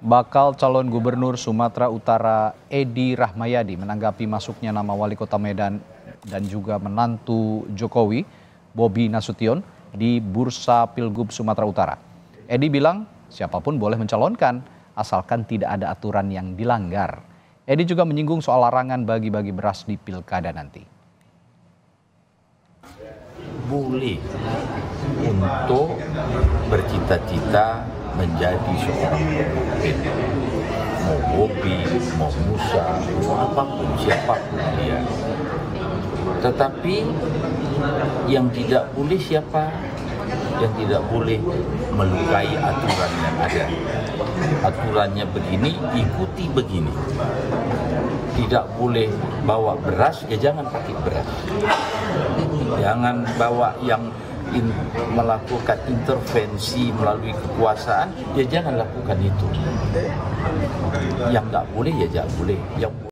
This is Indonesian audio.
Bakal calon gubernur Sumatera Utara Edi Rahmayadi menanggapi masuknya nama wali kota Medan dan juga menantu Jokowi, Bobi Nasution, di bursa Pilgub Sumatera Utara. Edi bilang siapapun boleh mencalonkan asalkan tidak ada aturan yang dilanggar. Edi juga menyinggung soal larangan bagi-bagi beras di pilkada nanti. Boleh untuk bercita-cita menjadi seorang pemimpin, mau Bobi, mau Musa, mau apapun, siapapun dia. Tetapi yang tidak boleh siapa? Yang tidak boleh melukai aturan yang ada. Aturannya begini, ikuti begini. Tidak boleh bawa beras, ya jangan pakai beras. Jangan bawa yang melakukan intervensi melalui kekuasaan, ya jangan lakukan itu. Yang nggak boleh ya jangan boleh. Yang